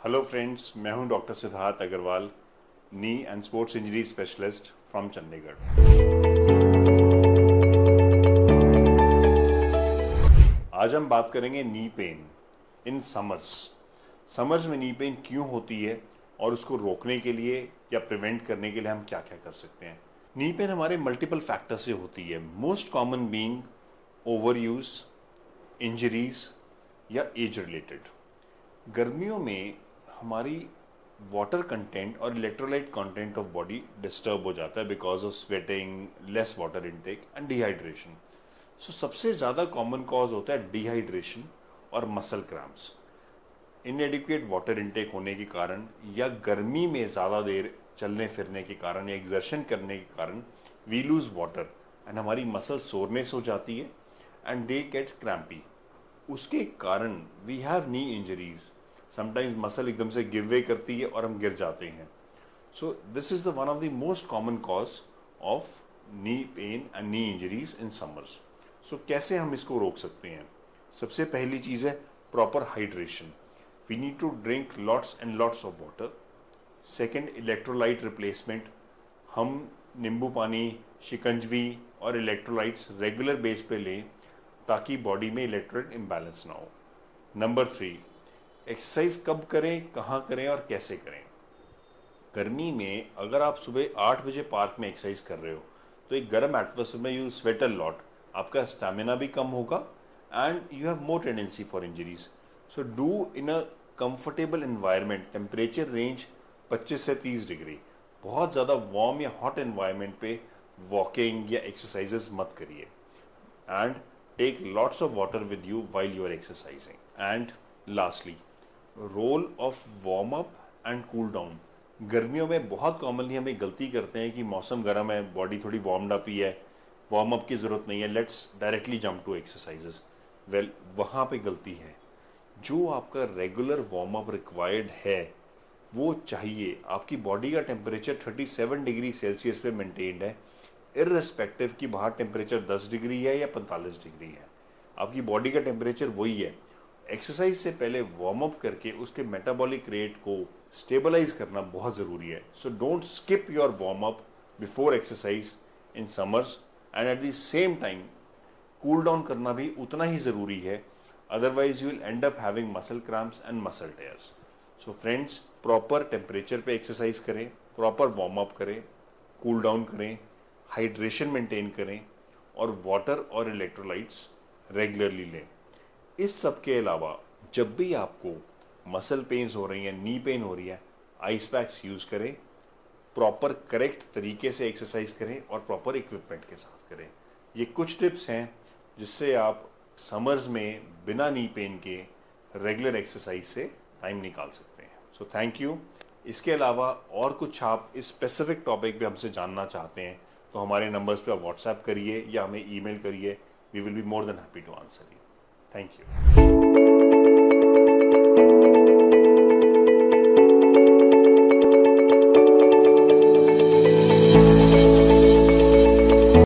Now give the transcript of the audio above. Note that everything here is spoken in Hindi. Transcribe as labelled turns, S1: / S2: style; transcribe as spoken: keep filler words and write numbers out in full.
S1: हेलो फ्रेंड्स, मैं हूं doctor Siddharth Agarwal, knee and sports injury specialist from Chandigarh. आज हम बात करेंगे knee pain in summers. Summers में नी पेन क्यों होती है और उसको रोकने के लिए या प्रिवेंट करने के लिए हम क्या क्या कर सकते हैं। नी पेन हमारे मल्टीपल फैक्टर से होती है, most common being over use, injuries या एज रिलेटेड। गर्मियों में हमारी वाटर कंटेंट और electrolyte content of body disturb हो जाता है because of sweating, less water intake and dehydration. So सबसे ज़्यादा कॉमन कॉज होता है डिहाइड्रेशन और muscle cramps. Inadequate water intake होने के कारण या गर्मी में ज़्यादा देर चलने फिरने के कारण या एक्सर्शन करने के कारण वी लूज वाटर एंड हमारी मसल सोरनेस हो जाती है एंड दे गेट क्रैम्पी। उसके कारण we have knee injuries. Sometimes muscle एकदम से गिव वे करती है और हम गिर जाते हैं। So this is the one of the most common cause of knee pain and knee injuries in summers. So कैसे हम इसको रोक सकते हैं? सबसे पहली चीज़ है proper hydration. We need to drink lots and lots of water. Second, electrolyte replacement. हम नींबू पानी, शिकंजवी और इलेक्ट्रोलाइट्स रेगुलर बेस पे लें ताकि बॉडी में इलेक्ट्रोलाइट इम्बैलेंस ना हो। नंबर थ्री, एक्सरसाइज कब करें, कहाँ करें और कैसे करें। गर्मी में अगर आप सुबह आठ बजे पार्क में एक्सरसाइज कर रहे हो तो एक गर्म एटमॉस्फेयर में यू स्वेट अ लॉट, आपका स्टैमिना भी कम होगा and you have more tendency for injuries. So do in a comfortable environment. Temperature range पच्चीस से तीस डिग्री। बहुत ज़्यादा वार्म या हॉट एनवायरनमेंट पे वॉकिंग या एक्सरसाइजेस मत करिए। And take lots of water with you while you are exercising. And lastly, role of warm up and cool down. गर्मियों में बहुत कॉमनली हम एक गलती करते हैं कि मौसम गर्म है, बॉडी थोड़ी वार्म्ड अप ही है, वार्म अप की ज़रूरत नहीं है, let's directly jump to exercises. Well, वहाँ पे गलती है। जो आपका रेगुलर वार्म अप रिक्वायर्ड है वो चाहिए। आपकी बॉडी का टेम्परेचर सैंतीस डिग्री सेल्सियस पे मेंटेन्ड है, इर्रेस्पेक्टिव कि बाहर टेम्परेचर दस डिग्री है या पैंतालीस डिग्री है, आपकी बॉडी का टेम्परेचर वही है। एक्सरसाइज से पहले वार्म अप करके उसके मेटाबॉलिक रेट को स्टेबलाइज करना बहुत ज़रूरी है। So don't skip your warm up before exercise in summers and at the same time cool down करना भी उतना ही ज़रूरी है, otherwise you will end up having muscle cramps and muscle tears. So friends, proper temperature पे एक्सरसाइज करें, प्रॉपर वार्म अप करें, कूल डाउन करें, हाइड्रेशन मेंटेन करें और वाटर और इलेक्ट्रोलाइट्स रेगुलरली लें। इस सब के अलावा जब भी आपको मसल पेन्स हो रही हैं, नी पेन हो रही है, आइस पैक्स यूज़ करें, प्रॉपर करेक्ट तरीके से एक्सरसाइज करें और प्रॉपर इक्विपमेंट के साथ करें। ये कुछ टिप्स हैं जिससे आप समर्स में बिना नी पेन के रेगुलर एक्सरसाइज से टाइम निकाल सकते हैं। So thank you. इसके अलावा और कुछ आप इस स्पेसिफिक टॉपिक पे हमसे जानना चाहते हैं तो हमारे नंबर्स पे आप व्हाट्सएप करिए या हमें ईमेल करिए। We will be more than happy to answer you. Thank you.